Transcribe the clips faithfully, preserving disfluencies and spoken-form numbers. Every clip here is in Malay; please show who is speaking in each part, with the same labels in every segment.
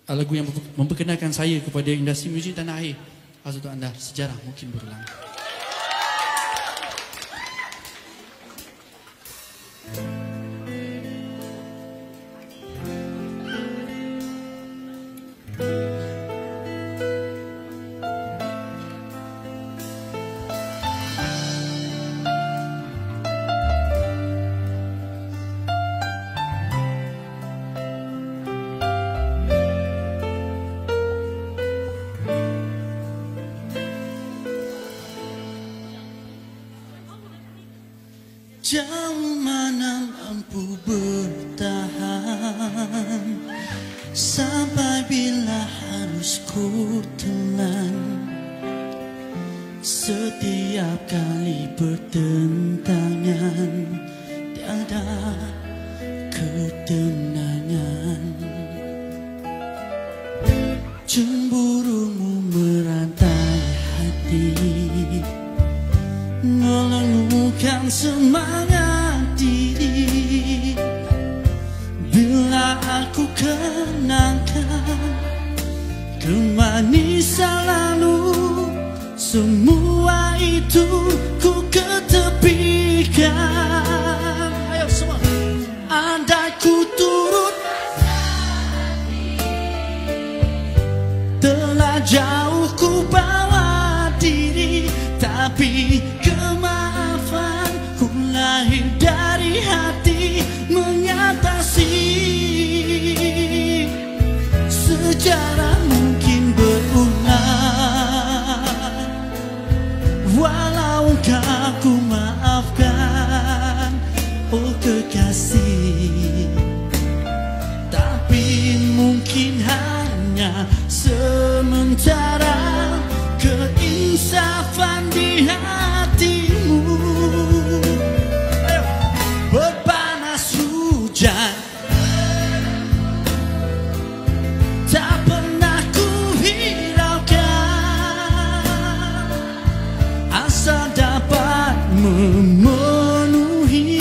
Speaker 1: lagu yang memperkenalkan saya kepada industri muzik tanah air. Khas untuk anda, sejarah mungkin berulang.
Speaker 2: Jauh mana mampu bertahan, sampai bila harus ku telan. Setiap kali pertentangan, tiada ketenangan. Cemburumu merantai hati, melengukan semangat diri. Bila aku kenangkan kemanisan lalu, semua itu ku ketepikan. Ayo semua. Andai ku turut, telah jauh ku bawa diri, tapi kemaafan ku lahir dari hati, mengatasi sejarah mungkin berulang. Walau engkau ku maafkan, oh kekasih, tapi mungkin hanya sementara. Keinsafan di hatimu, berpanas hujan, tak pernah ku hiraukan, asal dapat memenuhi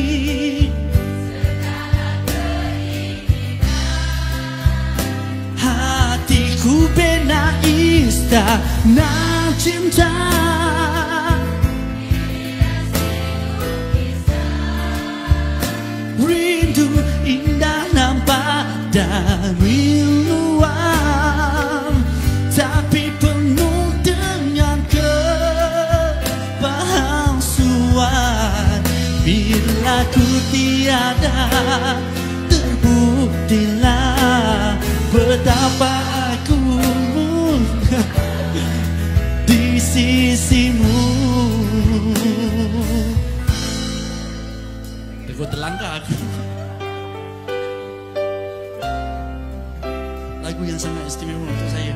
Speaker 2: segala keinginan. Hatiku bina istana cinta, rindu indah nampak dari luar, tapi penuh dengan kepalsuan. Bila ku tiada, terbuktilah betapa aku di sisimu.
Speaker 1: Tegur terlangkah aku. Lagu yang sangat istimewa untuk saya.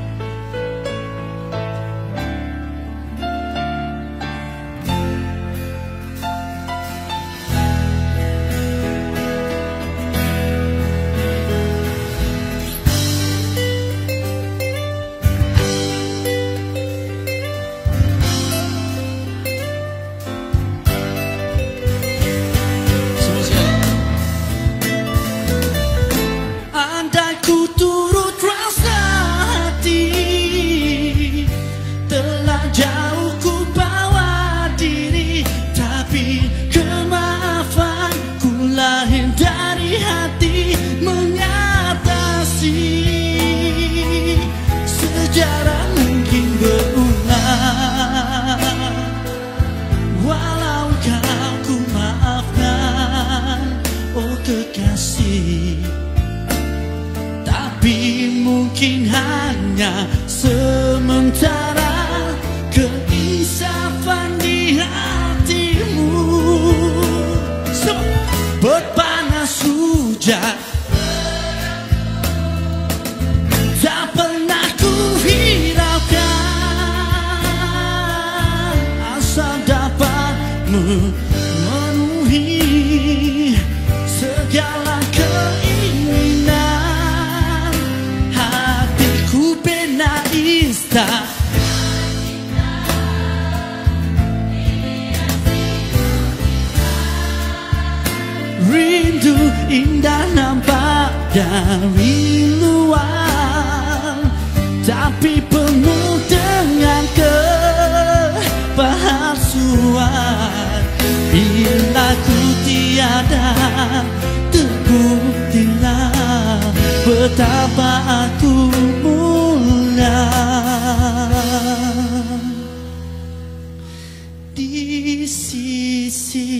Speaker 2: Mungkin hanya sementara, keinsafan di hatimu. So, berpanas hujan, tak pernah ku hiraukan, asal dapat memenuhi segala keinginan. Rindu indah nampak dari luar, tiada terbuktilah betapa aku mulia di sisi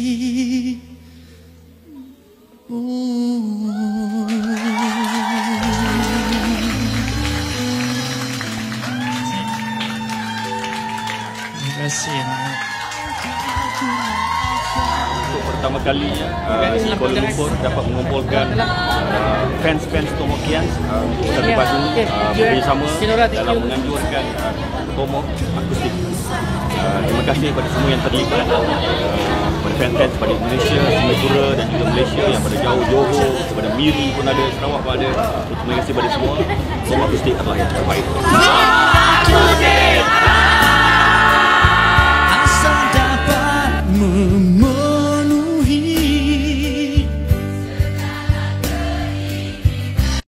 Speaker 1: Terima kasih.
Speaker 3: Untuk pertama kalinya uh, di Kuala Lumpur dapat mengumpulkan uh, fans-fans Tomokian uh, satu padu uh, bekerjasama dalam menganjurkan uh, Tomo akustik. Uh, terima kasih kepada semua yang terlibat, uh, kepada fans-fans pada Indonesia, Singapura dan juga Malaysia yang pada jauh Johor, kepada Miri pun ada, Sarawak pun ada. Terima kasih kepada semua. Tomo akustik adalah yang terbaik.